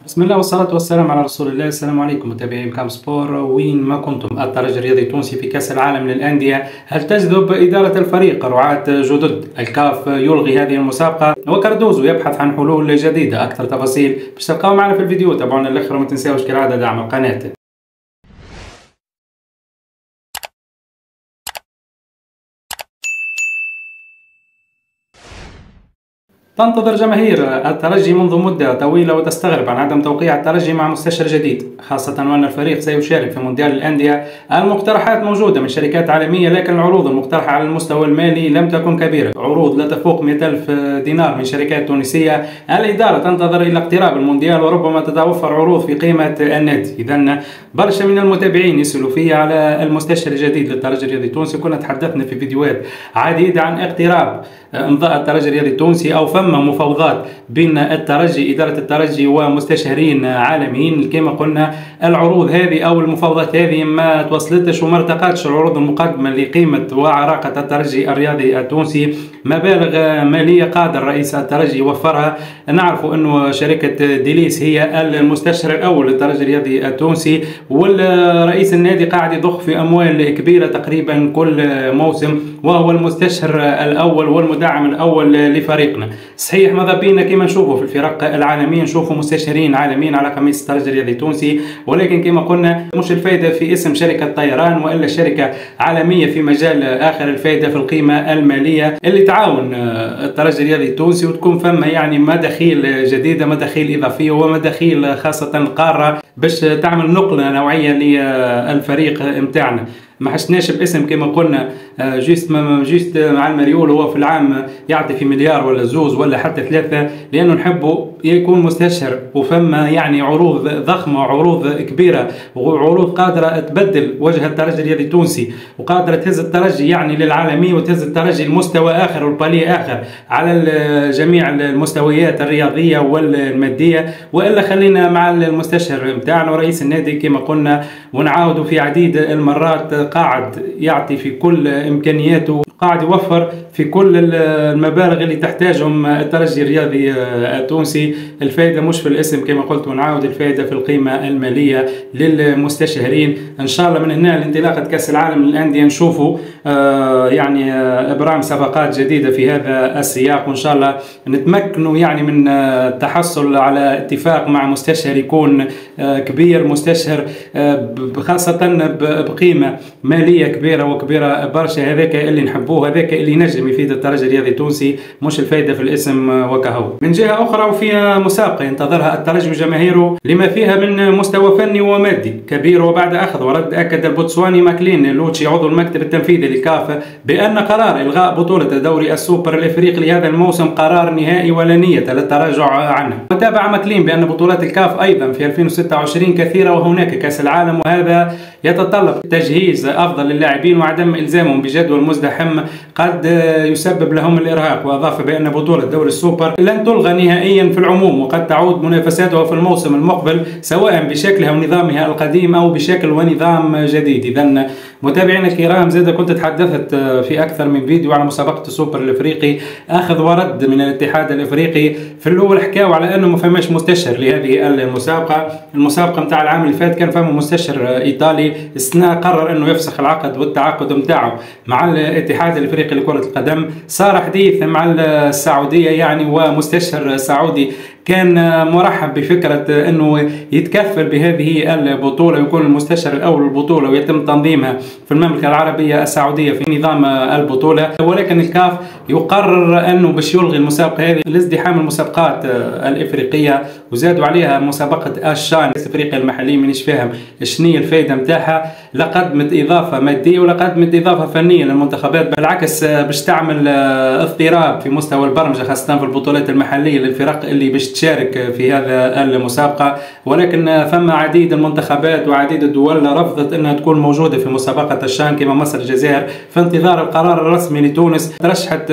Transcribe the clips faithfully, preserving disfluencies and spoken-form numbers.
بسم الله والصلاة والسلام على رسول الله. السلام عليكم متابعي كام سبور وين ما كنتم. الترجي الرياضي التونسي في كأس العالم للأندية، هل تجذب إدارة الفريق رعاة جدد؟ الكاف يلغي هذه المسابقة وكاردوزو يبحث عن حلول جديدة. أكثر تفاصيل باش تلقاو معنا في الفيديو. تابعونا للآخر وما تنساوش كالعادة دعم القناة. تنتظر جماهير الترجي منذ مدة طويلة وتستغرب عن عدم توقيع الترجي مع مستشار جديد، خاصة وأن الفريق سيشارك في مونديال الأندية. المقترحات موجودة من شركات عالمية، لكن العروض المقترحة على المستوى المالي لم تكن كبيرة. عروض لا تفوق مئة ألف دينار من شركات تونسية. الإدارة تنتظر إلى اقتراب المونديال وربما تتوفر عروض في قيمة النادي. إذا برشا من المتابعين يسألوا فيا على المستشار الجديد للترجي الرياضي التونسي. كنا تحدثنا في فيديوهات عديدة عن اقتراب امضاء الترجي الرياضي التونسي او فما مفاوضات بين الترجي اداره الترجي ومستشارين عالميين. كما قلنا العروض هذه او المفاوضات هذه ما توصلتش وما ارتقتش العروض المقدمه لقيمه وعراقه الترجي الرياضي التونسي. مبالغ ماليه قادر رئيس الترجي يوفرها. نعرف انه شركه ديليس هي المستشار الاول للترجي الرياضي التونسي، والرئيس النادي قاعد يضخ في اموال كبيره تقريبا كل موسم، وهو المستشار الاول والمدعم الاول لفريقنا. صحيح ماذا بينا كما نشوفوا في الفرق العالميه نشوفوا مستشارين عالميين على قميص الترجي الرياضي التونسي، ولكن كما قلنا مش الفائده في اسم شركه طيران والا شركه عالميه في مجال اخر، الفائده في القيمه الماليه اللي تعاون الترجي الرياضي التونسي وتكون فما يعني مداخيل جديده، مداخيل اضافيه ومداخيل خاصه القاره باش تعمل نقله نوعيه للفريق نتاعنا. ما حشناش باسم كما قلنا جيست جيست مع المريول هو في العام يعطي في مليار ولا زوز ولا حتى ثلاثة، لأنه نحبه يكون مستشار وفما يعني عروض ضخمة وعروض كبيرة وعروض قادرة تبدل وجه الترجي الرياضي التونسي وقادرة تهز الترجي يعني للعالمية وتهز الترجي لمستوى آخر والباليه آخر على جميع المستويات الرياضية والمادية. وإلا خلينا مع المستشار متاعنا ورئيس النادي كما قلنا ونعاودوا في عديد المرات قاعد يعطي في كل إمكانياته، قاعد يوفر في كل المبالغ اللي تحتاجهم الترجي الرياضي التونسي. الفائدة مش في الاسم كما قلت ونعاود، الفائدة في القيمة المالية للمستشارين. إن شاء الله من هنا لانطلاقة كأس العالم للأندية نشوفوا آه يعني آه إبرام صفقات جديدة في هذا السياق، وإن شاء الله نتمكنوا يعني من التحصل على اتفاق مع مستشار يكون آه كبير، مستشار آه خاصة بقيمة مالية كبيرة وكبيرة برشا. هذاك اللي نحبوه، هذاك اللي نجم يفيد الترجي الرياضي التونسي، مش الفائدة في الاسم وكهو. من جهة أخرى وفي مسابقة ينتظرها الترجي وجماهيره لما فيها من مستوى فني ومادي كبير. وبعد أخذ ورد أكد البوتسواني ماكلين لوتشي عضو المكتب التنفيذي للكاف بأن قرار إلغاء بطولة دوري السوبر الإفريقي لهذا الموسم قرار نهائي ولا نية للتراجع عنه. وتابع ماكلين بأن بطولات الكاف أيضا في ألفين وستة وعشرين كثيرة وهناك كأس العالم، وهذا يتطلب تجهيز أفضل للاعبين وعدم إلزامهم بجدول مزدحم قد يسبب لهم الإرهاق. وأضاف بأن بطولة دوري السوبر لن تلغى نهائيا في العموم وقد تعود منافساتها في الموسم المقبل سواء بشكلها ونظامها القديم أو بشكل ونظام جديد. إذن متابعينا الكرام زاد كنت تحدثت في أكثر من فيديو على مسابقة السوبر الإفريقي، أخذ ورد من الاتحاد الإفريقي. في الأول حكاوا على أنه ما فماش مستشار لهذه المسابقة. المسابقة متاع العام اللي فات كان فما مستشار إيطالي، السنة قرر أنه يفسخ العقد والتعاقد متاعه مع الاتحاد الإفريقي لكرة القدم. صار حديث مع السعودية يعني، ومستشار سعودي كان مرحب بفكرة أنه يتكفل بهذه البطولة ويكون المستشار الأول للبطولة ويتم تنظيمها في المملكة العربية السعودية في نظام البطولة. ولكن الكاف يقرر أنه باش يلغي المسابقة هذه لازدحام المسابقات الإفريقية، وزادوا عليها مسابقة الشان الإفريقيا المحلي. مانيش فاهم شنية الفائدة متاعها، لا قدمت إضافة مادية ولا قدمت إضافة فنية للمنتخبات، بالعكس باش تعمل اضطراب في مستوى البرمجة خاصة في البطولات المحلية للفرق اللي باش تشارك في هذا المسابقة. ولكن فما عديد المنتخبات وعديد الدول رفضت أنها تكون موجودة في مسابقة الشان كما مصر الجزائر في انتظار القرار الرسمي لتونس. ترشحت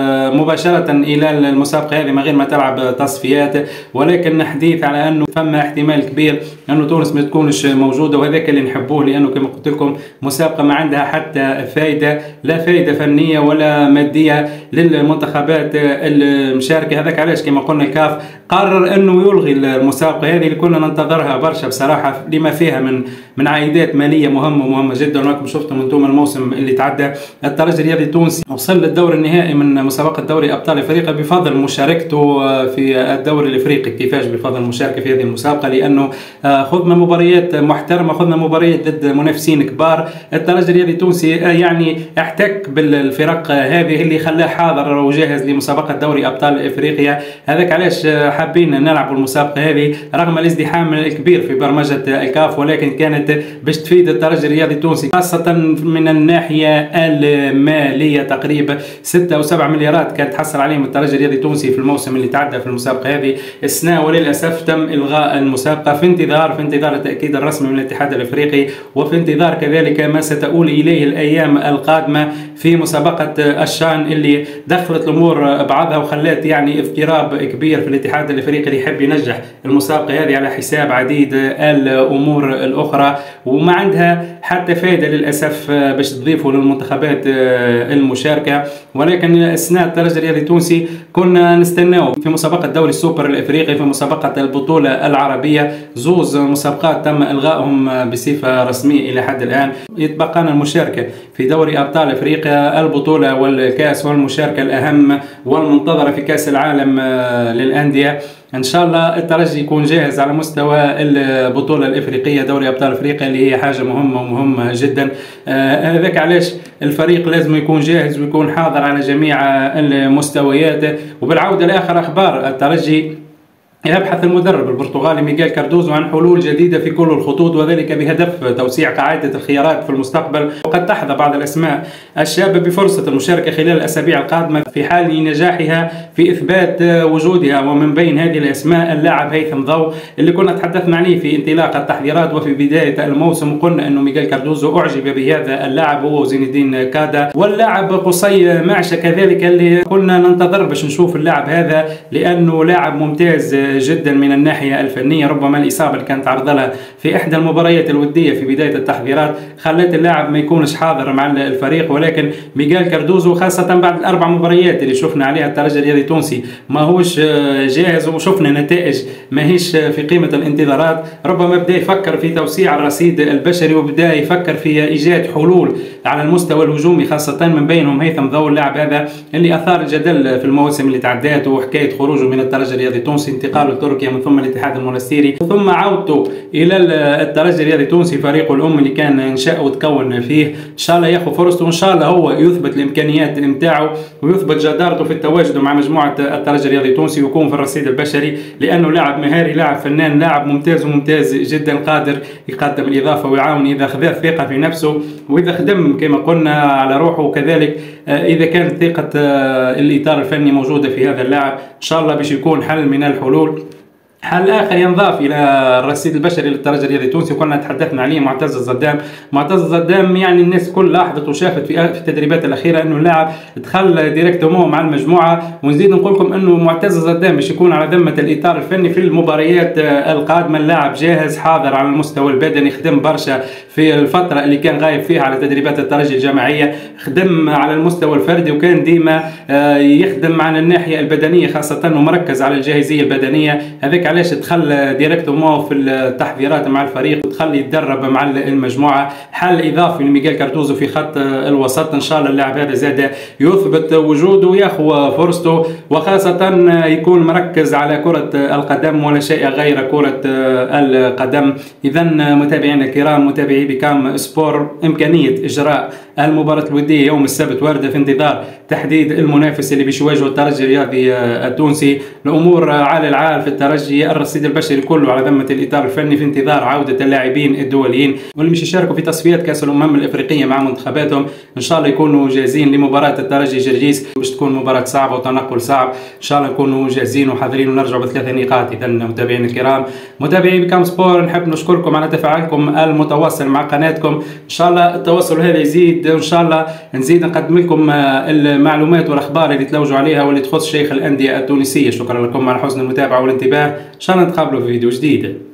مباشرة إلى المسابقة هذه من غير ما تلعب تصفيات، ولكن حديث على أنه فما احتمال كبير أنه تونس ما تكونش موجودة، وهذاك اللي نحبوه لأنه كما قلت لكم مسابقة ما عندها حتى فائدة، لا فائدة فنية ولا مادية للمنتخبات المشاركة. هذاك علاش كما قلنا الكاف قرر انه يلغي المسابقه هذه اللي كنا ننتظرها برشا بصراحه، لما فيها من من عائدات ماليه مهمه مهمه جدا. وراكم شفتوا انتم الموسم اللي تعدى الترجي الرياضي التونسي وصل للدور النهائي من مسابقه دوري ابطال افريقيا بفضل مشاركته في الدوري الافريقي. كيفاش بفضل المشاركه في هذه المسابقه؟ لانه خذنا مباريات محترمه، خذنا مباريات ضد منافسين كبار. الترجي الرياضي التونسي يعني احتك بالفرق هذه اللي خلاه حاضر وجاهز لمسابقه دوري ابطال افريقيا. هذاك علاش حابين نلعبوا المسابقه هذه رغم الازدحام الكبير في برمجه الكاف، ولكن كانت باش تفيد الترجي الرياضي التونسي خاصه من الناحيه الماليه. تقريبا ستة او سبعة مليارات كانت تحصل عليهم الترجي الرياضي التونسي في الموسم اللي تعدى في المسابقه هذه السنه، وللاسف تم الغاء المسابقه في انتظار في انتظار التاكيد الرسمي من الاتحاد الافريقي، وفي انتظار كذلك ما ستؤول اليه الايام القادمه في مسابقه الشان اللي دخلت الامور بعضها وخلت يعني اضطراب كبير في الاتحاد الافريقي اللي يحب ينجح المسابقه هذه على حساب عديد الامور الاخرى، وما عندها حتى فائده للاسف باش تضيفوا للمنتخبات المشاركه. ولكن السنه الترجي الرياضي التونسي كنا نستناو في مسابقه دوري السوبر الافريقي، في مسابقه البطوله العربيه، زوز مسابقات تم الغائهم بصفه رسميه الى حد الان. يتبقى لنا المشاركه في دوري ابطال افريقيا، البطوله والكاس، والمشاركه الاهم والمنتظره في كاس العالم للانديه. ان شاء الله الترجي يكون جاهز على مستوى البطوله الافريقيه دوري ابطال افريقيا اللي هي حاجه مهمه ومهمه جدا. هذاك آه علاش الفريق لازم يكون جاهز ويكون حاضر على جميع المستويات. وبالعوده لاخر اخبار الترجي، يبحث المدرب البرتغالي ميغيل كاردوزو عن حلول جديدة في كل الخطوط، وذلك بهدف توسيع قاعدة الخيارات في المستقبل. وقد تحظى بعض الأسماء الشابة بفرصة المشاركة خلال الأسابيع القادمة في حال نجاحها في إثبات وجودها. ومن بين هذه الأسماء اللاعب هيثم ضو اللي كنا تحدثنا عليه في انطلاق التحضيرات وفي بداية الموسم، وقلنا أنه ميغيل كاردوزو أعجب بهذا اللاعب هو وزين الدين كادا. واللاعب قصي معشة كذلك اللي كنا ننتظر باش نشوف اللاعب هذا لأنه لاعب ممتاز جدا من الناحيه الفنيه. ربما الاصابه اللي كانت تعرض لها في احدى المباريات الوديه في بدايه التحضيرات خلت اللاعب ما يكونش حاضر مع الفريق، ولكن ميغيل كاردوزو خاصه بعد الاربع مباريات اللي شفنا عليها الترجي الرياضي التونسي ما هوش جاهز وشفنا نتائج ما هيش في قيمه الانتظارات. ربما بدا يفكر في توسيع الرصيد البشري وبدا يفكر في ايجاد حلول على المستوى الهجومي، خاصه من بينهم هيثم ضو اللاعب هذا اللي اثار الجدل في المواسم اللي تعدات وحكايه خروجه من الترجي الرياضي التونسي، انتقاله لتركيا من ثم الاتحاد المونستيري، ثم عودته الى الترجي الرياضي التونسي فريقه الام اللي كان انشا وتكون فيه. ان شاء الله ياخذ فرصته، وان شاء الله هو يثبت الامكانيات نتاعه ويثبت جدارته في التواجد مع مجموعه الترجي الرياضي التونسي ويكون في الرصيد البشري، لانه لاعب مهاري، لاعب فنان، لاعب ممتاز وممتاز جدا، قادر يقدم الاضافه ويعاون اذا خذ ثقه في نفسه واذا خدم كما قلنا على روحه، وكذلك اذا كانت ثقه الاطار الفني موجوده في هذا اللاعب. ان شاء الله باش يكون حل من الحلول. حل اخر ينضاف الى الرصيد البشري للترجي الرياضي التونسي وكنا تحدثنا عليه معتز الزدام. معتز الزدام يعني الناس كل لاحظت وشافت في التدريبات الاخيره انه اللاعب دخل ديريكتومون مع المجموعه، ونزيد نقول لكم انه معتز الزدام باش يكون على ذمه الاطار الفني في المباريات القادمه. اللاعب جاهز حاضر على المستوى البدني، خدم برشا في الفتره اللي كان غايب فيها على تدريبات الترجي الجماعيه، خدم على المستوى الفردي وكان ديما يخدم مع الناحيه البدنيه خاصه ومركز على الجاهزيه البدنيه. هذاك علاش دخل ديريكتومون في التحضيرات مع الفريق ودخل يتدرب مع المجموعه. حل اضافي لميغيل كاردوزو في خط الوسط، ان شاء الله اللاعب هذا زاد يثبت وجوده وياخذ فرصته، وخاصه يكون مركز على كره القدم ولا شيء غير كره القدم. اذا متابعينا الكرام، متابعي بكام سبور، امكانيه اجراء المباراه الوديه يوم السبت وارده في انتظار تحديد المنافس اللي باش يواجهه الترجي الرياضي التونسي. الامور عال العال في الترجي، الرصيد البشري كله على ذمه الاطار الفني في انتظار عوده اللاعبين الدوليين واللي مش يشاركوا في تصفيات كاس الامم الافريقيه مع منتخباتهم. ان شاء الله يكونوا جاهزين لمباراه الترجي جرجيس، باش تكون مباراه صعبه وتنقل صعب. ان شاء الله نكونوا جاهزين وحاضرين ونرجعوا بثلاثه نقاط. اذا متابعينا الكرام، متابعي بكام سبور، نحب نشكركم على تفاعلكم المتواصل مع قناتكم. ان شاء الله التواصل هذا يزيد، وان شاء الله نزيد نقدم لكم المعلومات والاخبار اللي تلوجوا عليها واللي تخص شيخ الانديه التونسيه. شكرا لكم على حسن المتابعه والانتباه، ان شاء الله نتقابلوا في فيديو جديد.